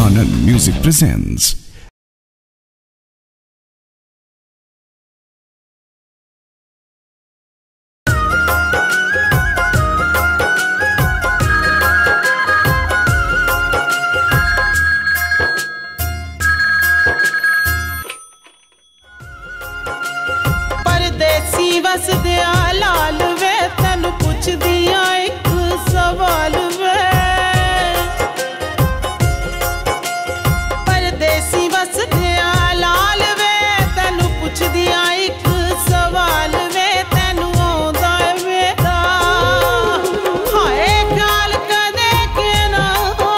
Anand Music presents परदेसी वसदिया लाल वे तैनू पुछदिया एक सवाल वे। परदेसी वसदिया लाल वे तैनू पुछदिया एक सवाल वे। तैनू आउंदा मेरा हाय ख्याल कदे कि ना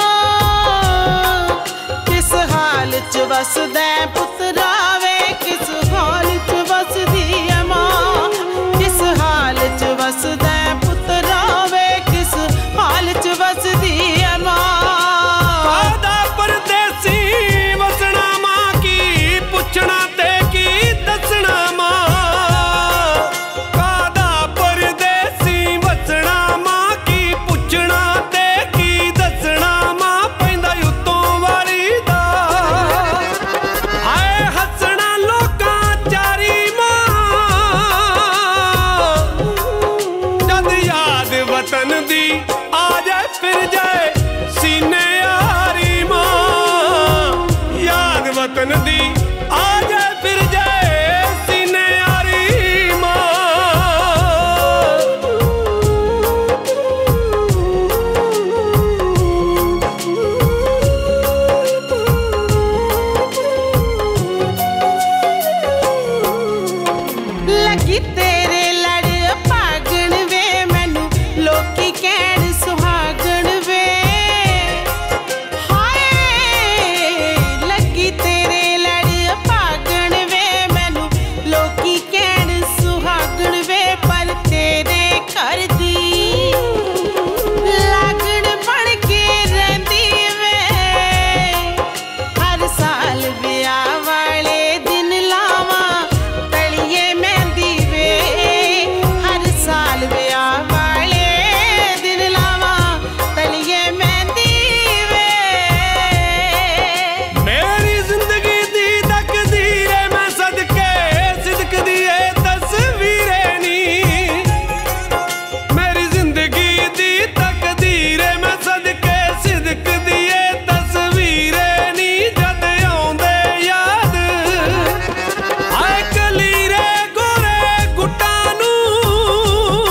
किस हाल च वसदा पुत्रा वे, किस हाल च वसदी है मां, किस हाल च वसदा पुत्रा वे, किस हाल च वसदी है मां। कादा परदेसी वसना मां की पुछना ते की दसना मां। कादा परदेसी वसना मां की पुछना ते की दसना मां। पैंदा उत्तों वाली दा हाय हसना लोकां चारी मां। जद याद वतन दी आ जाए फिर जाए सीने यारी मां। याद वतन दी आ जाए फिर जाए सीने यारी मां। लगी तेरे लड़ भागण वे, मैनू लोकी कहण सुहागण वे। हाय लगी तेरे लड़ भागण वे, मैनू लोकी कहण सुहागण वे। पर तेरे घर दी लागण बन के रहिंदी वे। हर साल विआह वाले दिन लावां तलिए मेहंदी वे। हर साल विआह वाले दिन लावां तलिए मेहंदी वे। मेरी जिंदगी दी तकदीर है मैं सदके सिदक दिए तस्वीरें नी। मेरी जिंदगी दी तकदीर है मैं सदके सिदक दिए तस्वीरें नी। जद आउंदे याद आए कलीरे गोरे गुट्टां नूं।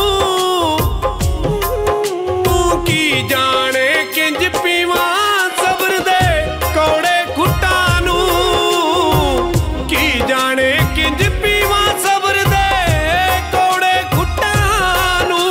तू की जाने किंज पीवां सबर दे कौड़े घुट्टां नूं। की जाने किंज पीवां सबर दे कौड़े घुट्टां नूं।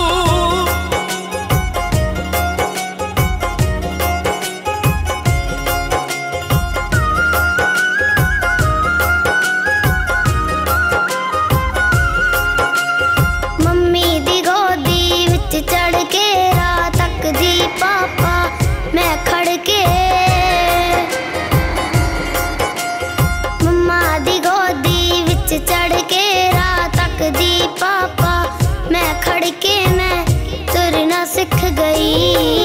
मम्मी दी गोदी विच चढ़ के रात तक दी पापा मैं खड़ के। मम्मा दी गोदी विच चढ़ के रात तक दी पापा मैं खड़ के। मैं तुरना सिख गई